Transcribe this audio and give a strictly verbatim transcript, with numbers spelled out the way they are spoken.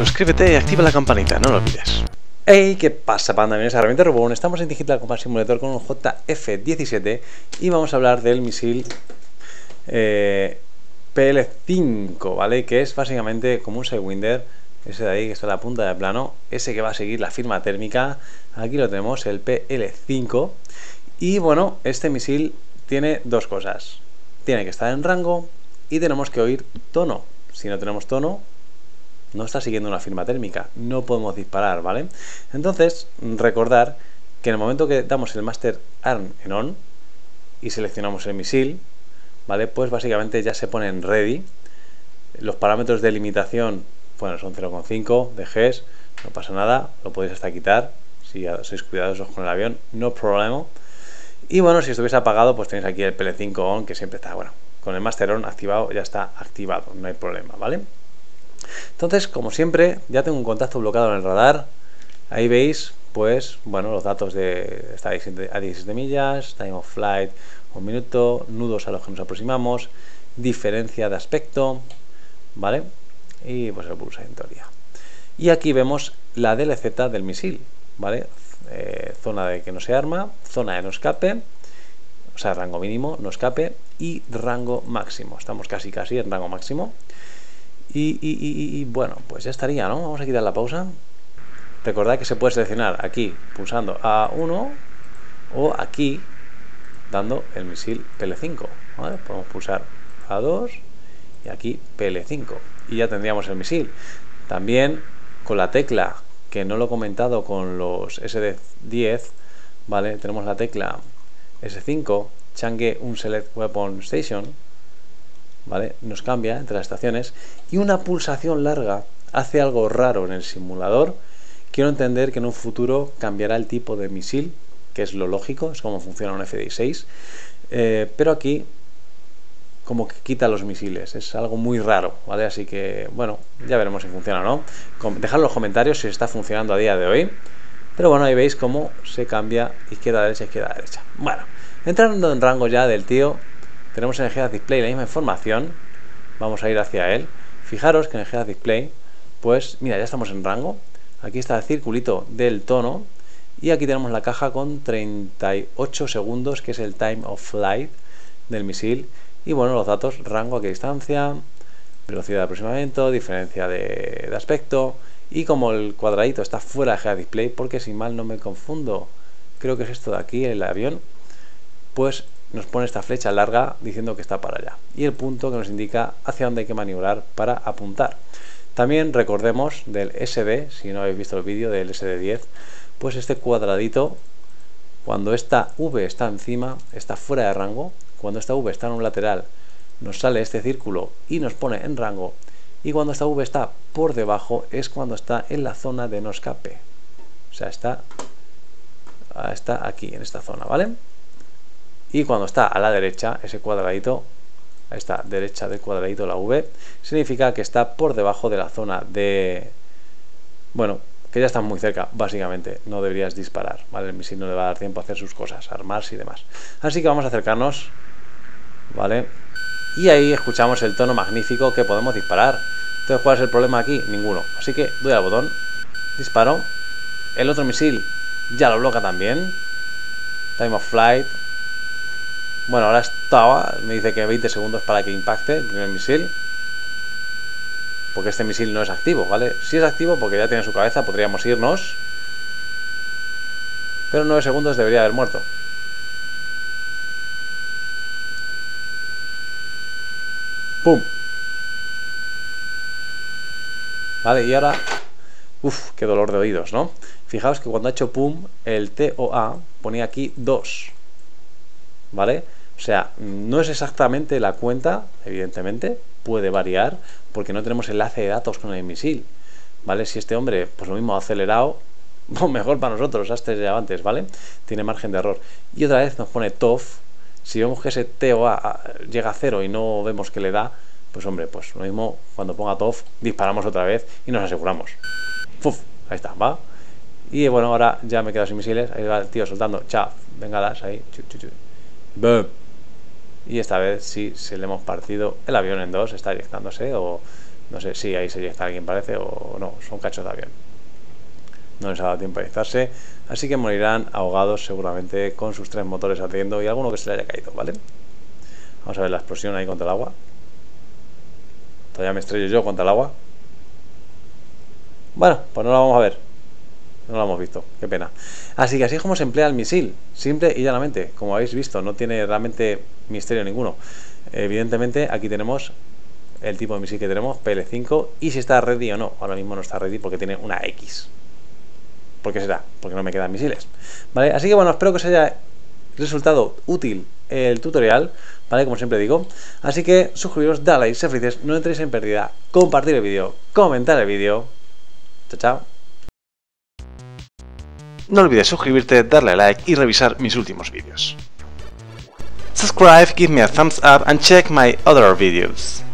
suscríbete y activa la campanita, no lo olvides. Hey, ¿qué pasa, panda? Bienvenidos a Herramienta Robón. Estamos en Digital Combat Simulator con un J F diecisiete y vamos a hablar del misil eh, P L cinco, ¿vale? Que es básicamente como un Sidewinder, ese de ahí que está en la punta del plano, ese que va a seguir la firma térmica. Aquí lo tenemos, el P L cinco. Y bueno, este misil tiene dos cosas: tiene que estar en rango y tenemos que oír tono. Si no tenemos tono, no está siguiendo una firma térmica, no podemos disparar, ¿vale? Entonces, recordar que en el momento que damos el Master Arm en on y seleccionamos el misil, ¿vale? Pues básicamente ya se pone en ready. Los parámetros de limitación, bueno, son cero coma cinco de G E S, no pasa nada, lo podéis hasta quitar, si sois cuidadosos con el avión, no problema. Y bueno, si estuviese apagado, pues tenéis aquí el P L cinco on, que siempre está, bueno, con el Master On activado, ya está activado, no hay problema, ¿vale? Entonces, como siempre, ya tengo un contacto bloqueado en el radar. Ahí veis, pues, bueno, los datos de está a diecisiete millas, time of flight un minuto, nudos a los que nos aproximamos, diferencia de aspecto, ¿vale? Y pues el pulsar en teoría. Y aquí vemos la D L Z del misil, ¿vale? Eh, zona de que no se arma, zona de no escape, o sea, rango mínimo, no escape, y rango máximo. Estamos casi casi en rango máximo. Y, y, y, y bueno, pues ya estaría, ¿no? Vamos a quitar la pausa. Recordad que se puede seleccionar aquí pulsando A uno o aquí dando el misil P L cinco, ¿vale? Podemos pulsar A dos y aquí P L cinco y ya tendríamos el misil. También con la tecla, que no lo he comentado con los S D diez, ¿vale? Tenemos la tecla S cinco, Change un Select Weapon Station, ¿vale? Nos cambia entre las estaciones, y una pulsación larga hace algo raro en el simulador. Quiero entender que en un futuro cambiará el tipo de misil, que es lo lógico, es como funciona un F dieciséis, eh, pero aquí como que quita los misiles, es algo muy raro, ¿vale? Así que bueno, ya veremos si funciona o no. Dejad en los comentarios si está funcionando a día de hoy, pero bueno, ahí veis cómo se cambia izquierda a derecha, izquierda a derecha. Bueno, entrando en rango ya del tío, tenemos en el Head Display la misma información. Vamos a ir hacia él. Fijaros que en el Head Display, pues mira, ya estamos en rango. Aquí está el circulito del tono y aquí tenemos la caja con treinta y ocho segundos, que es el time of flight del misil. Y bueno, los datos: rango, a qué distancia, velocidad de aproximamiento, diferencia de, de aspecto. Y como el cuadradito está fuera del Head Display, porque si mal no me confundo, creo que es esto de aquí, el avión, pues nos pone esta flecha larga diciendo que está para allá, y el punto que nos indica hacia dónde hay que maniobrar para apuntar. También recordemos del S D, si no habéis visto el vídeo del S D diez, pues este cuadradito, cuando esta V está encima, está fuera de rango. Cuando esta V está en un lateral, nos sale este círculo y nos pone en rango, y cuando esta V está por debajo es cuando está en la zona de no escape, o sea, está, está aquí en esta zona, ¿vale? Y cuando está a la derecha, ese cuadradito, a esta derecha del cuadradito, la V, significa que está por debajo de la zona de... bueno, que ya está muy cerca, básicamente. No deberías disparar, ¿vale? El misil no le va a dar tiempo a hacer sus cosas, armarse y demás. Así que vamos a acercarnos, ¿vale? Y ahí escuchamos el tono magnífico que podemos disparar. Entonces, ¿cuál es el problema aquí? Ninguno. Así que doy al botón, disparo. El otro misil ya lo bloquea también. Time of flight. Bueno, ahora estaba, me dice que veinte segundos para que impacte el primer misil, porque este misil no es activo, ¿vale? Si es activo, porque ya tiene su cabeza, podríamos irnos, pero nueve segundos debería haber muerto. ¡Pum! Vale, y ahora... uff, qué dolor de oídos, ¿no? Fijaos que cuando ha hecho pum, el T O A ponía aquí dos, ¿vale? O sea, no es exactamente la cuenta, evidentemente, puede variar, porque no tenemos enlace de datos con el misil, ¿vale? Si este hombre, pues lo mismo ha acelerado, pues mejor para nosotros, hasta ya antes, ¿vale? Tiene margen de error. Y otra vez nos pone T O F. Si vemos que ese T O A llega a cero y no vemos que le da, pues hombre, pues lo mismo, cuando ponga T O F, disparamos otra vez y nos aseguramos. ¡Fuf! Ahí está, ¿va? Y bueno, ahora ya me quedo sin misiles. Ahí va el tío soltando, chao, bengalas, ahí, chu, chu, chu. ¡Bum! Y esta vez sí se le hemos partido el avión en dos, está eyectándose o No sé si ahí se eyecta alguien, parece, o no, son cachos de avión. No les ha dado tiempo a eyectarse, así que morirán ahogados seguramente con sus tres motores ardiendo y alguno que se le haya caído, ¿vale? Vamos a ver la explosión ahí contra el agua. Todavía me estrello yo contra el agua. Bueno, pues no la vamos a ver. No lo hemos visto, qué pena. Así que así es como se emplea el misil, simple y llanamente. Como habéis visto, no tiene realmente misterio ninguno. Evidentemente aquí tenemos el tipo de misil que tenemos, P L cinco, y si está ready o no. Ahora mismo no está ready porque tiene una X. ¿Por qué será? Porque no me quedan misiles, ¿vale? Así que bueno, espero que os haya resultado útil el tutorial, ¿vale? Como siempre digo. Así que suscribiros, dale like, ser felices, no entréis en pérdida, compartir el vídeo, comentar el vídeo. Chao, chao. No olvides suscribirte, darle a like y revisar mis últimos vídeos. Subscribe, give me a thumbs up and check my other videos.